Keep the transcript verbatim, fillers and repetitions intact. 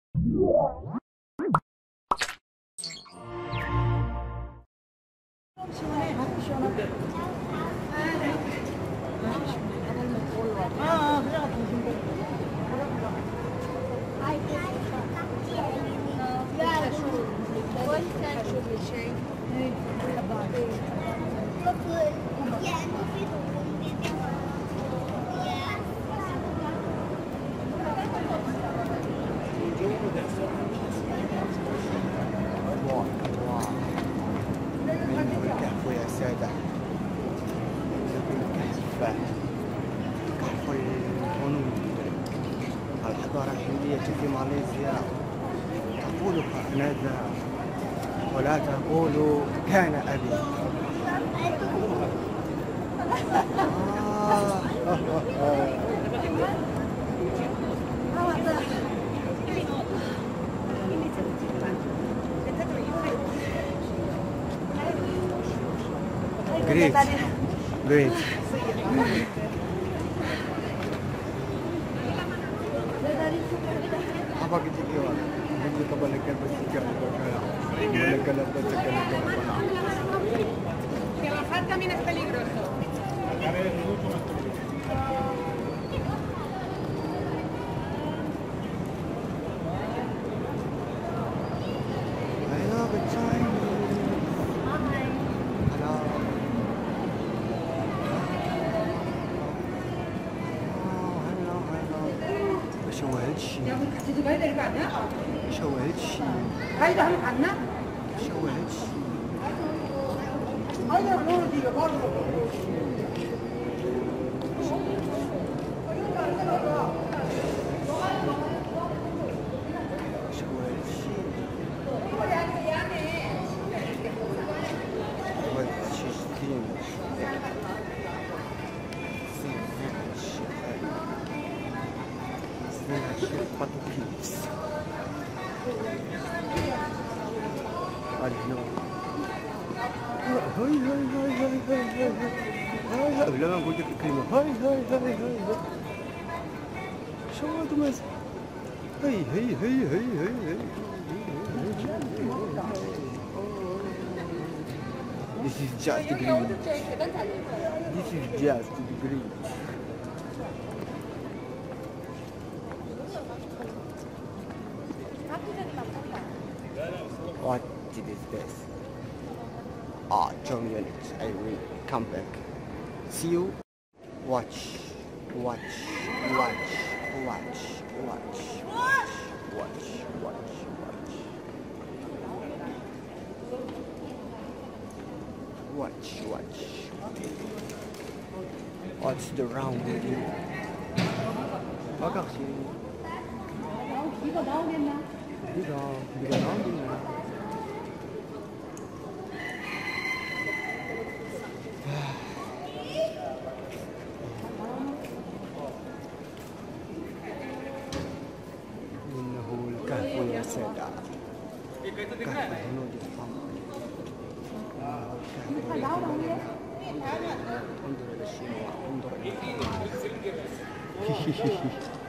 시원해, 아, 시원하게. 아, 아, 그래가 더 الحضارة الهندية في ماليزيا تقول هكذا ولا تقول كان أبي. Great, great. Apa kita kira? Kita balikan bersikap berkala. Balikan dan bersikap berkala. Que bajar también es peligroso. I love it, China. Hello. Oh, hello, hello. شوالشي 같이 가야 될 거 아니야? شوالشي 가이드 하면 갔나? شوالشي 아니야, 뭐, 니가 바로. شوالشي والشيشتين سنها الشيخ بطوكيس اليوم هاي هاي هاي هاي هاي هاي هاي هاي لا ما قلت لك الكلمة هاي هاي هاي هاي هاي شو هذا ماس هاي هاي هاي هاي هاي هاي This is just green. This is just green. What is this? Ah, two minutes. I will come back. See you. Watch, watch, watch, watch, watch, watch, watch, watch, watch. Watch, watch. What's the wrong with you? 아가씨. 이거 나오겠나? 네가 네가 나오겠네. إنه الكهف يا سادة. كهف هنود الفم. انظر إلى الشموع، انظر إلى